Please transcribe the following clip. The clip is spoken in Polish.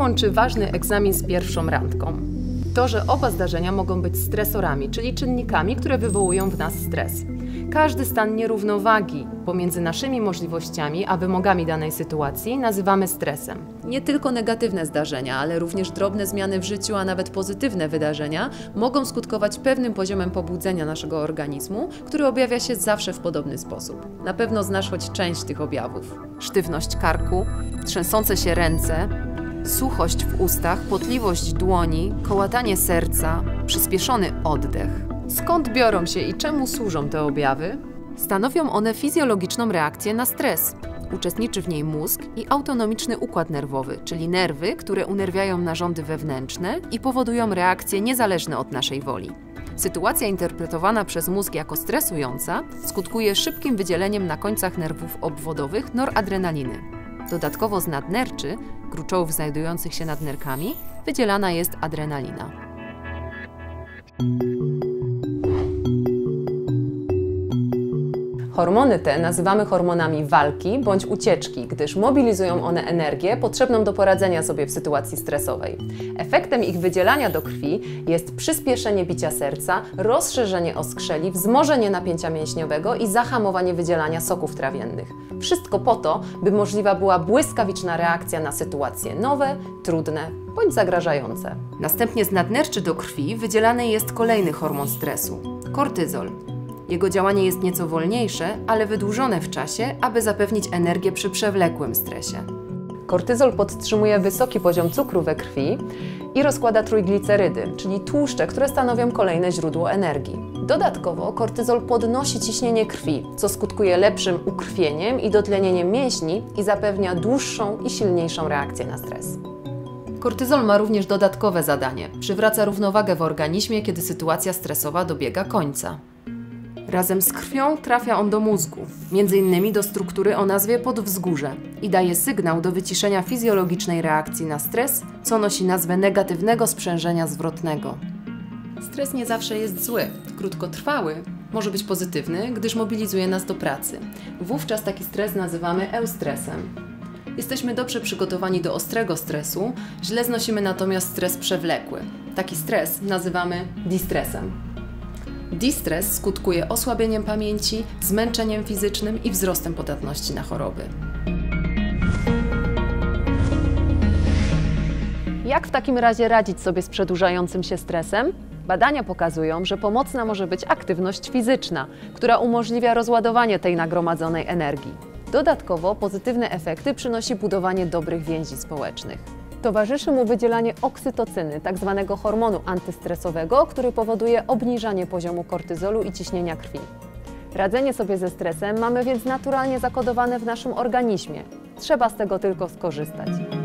łączy ważny egzamin z pierwszą randką? To, że oba zdarzenia mogą być stresorami, czyli czynnikami, które wywołują w nas stres. Każdy stan nierównowagi pomiędzy naszymi możliwościami a wymogami danej sytuacji nazywamy stresem. Nie tylko negatywne zdarzenia, ale również drobne zmiany w życiu, a nawet pozytywne wydarzenia mogą skutkować pewnym poziomem pobudzenia naszego organizmu, który objawia się zawsze w podobny sposób. Na pewno znasz choć część tych objawów. Sztywność karku, trzęsące się ręce, suchość w ustach, potliwość dłoni, kołatanie serca, przyspieszony oddech. Skąd biorą się i czemu służą te objawy? Stanowią one fizjologiczną reakcję na stres. Uczestniczy w niej mózg i autonomiczny układ nerwowy, czyli nerwy, które unerwiają narządy wewnętrzne i powodują reakcje niezależne od naszej woli. Sytuacja interpretowana przez mózg jako stresująca skutkuje szybkim wydzieleniem na końcach nerwów obwodowych noradrenaliny. Dodatkowo z nadnerczy, gruczołów znajdujących się nad nerkami, wydzielana jest adrenalina. Hormony te nazywamy hormonami walki bądź ucieczki, gdyż mobilizują one energię potrzebną do poradzenia sobie w sytuacji stresowej. Efektem ich wydzielania do krwi jest przyspieszenie bicia serca, rozszerzenie oskrzeli, wzmożenie napięcia mięśniowego i zahamowanie wydzielania soków trawiennych. Wszystko po to, by możliwa była błyskawiczna reakcja na sytuacje nowe, trudne bądź zagrażające. Następnie z nadnerczy do krwi wydzielany jest kolejny hormon stresu – kortyzol. Jego działanie jest nieco wolniejsze, ale wydłużone w czasie, aby zapewnić energię przy przewlekłym stresie. Kortyzol podtrzymuje wysoki poziom cukru we krwi i rozkłada trójglicerydy, czyli tłuszcze, które stanowią kolejne źródło energii. Dodatkowo kortyzol podnosi ciśnienie krwi, co skutkuje lepszym ukrwieniem i dotlenieniem mięśni i zapewnia dłuższą i silniejszą reakcję na stres. Kortyzol ma również dodatkowe zadanie. Przywraca równowagę w organizmie, kiedy sytuacja stresowa dobiega końca. Razem z krwią trafia on do mózgu, m.in. do struktury o nazwie podwzgórze i daje sygnał do wyciszenia fizjologicznej reakcji na stres, co nosi nazwę negatywnego sprzężenia zwrotnego. Stres nie zawsze jest zły. Krótkotrwały może być pozytywny, gdyż mobilizuje nas do pracy. Wówczas taki stres nazywamy eustresem. Jesteśmy dobrze przygotowani do ostrego stresu, źle znosimy natomiast stres przewlekły. Taki stres nazywamy distresem. Distres skutkuje osłabieniem pamięci, zmęczeniem fizycznym i wzrostem podatności na choroby. Jak w takim razie radzić sobie z przedłużającym się stresem? Badania pokazują, że pomocna może być aktywność fizyczna, która umożliwia rozładowanie tej nagromadzonej energii. Dodatkowo pozytywne efekty przynosi budowanie dobrych więzi społecznych. Towarzyszy mu wydzielanie oksytocyny, tzw. hormonu antystresowego, który powoduje obniżanie poziomu kortyzolu i ciśnienia krwi. Radzenie sobie ze stresem mamy więc naturalnie zakodowane w naszym organizmie. Trzeba z tego tylko skorzystać.